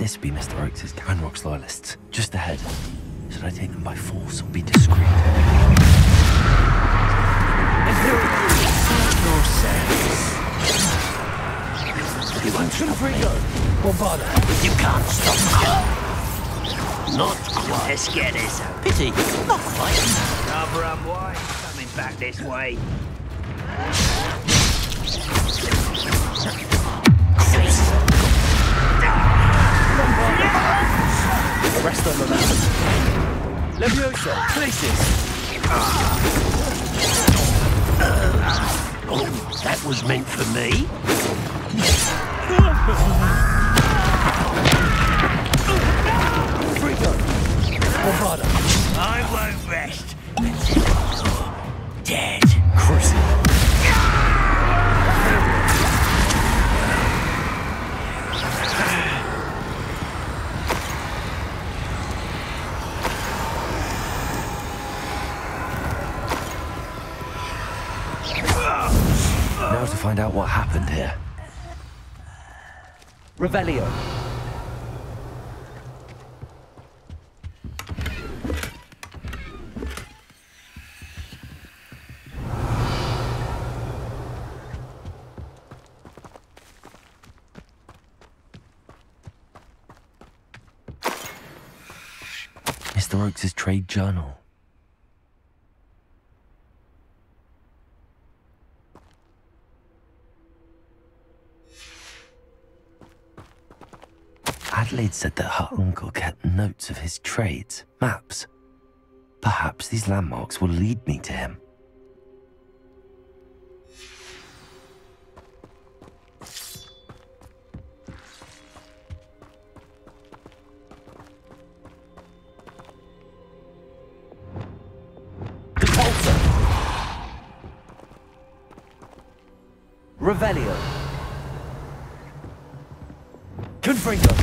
This be Mr. Oakes' Canrock's loyalists, just ahead. Should I take them by force or be discreet? No sense. You want some free or bother? You can't stop me. Not quite. Let's get this out. Pity. Not quite. Cover up, boy. Coming back this way. Rest on the map. Leviosa, places. Oh, that was meant for me. Free gun. Bravado. I won't rest. Dead. Cruising. Now to find out what happened here. Revelio. Mr. Oakes' trade journal. Adelaide said that her uncle kept notes of his trades, maps. Perhaps these landmarks will lead me to him. Revelio. Confringo.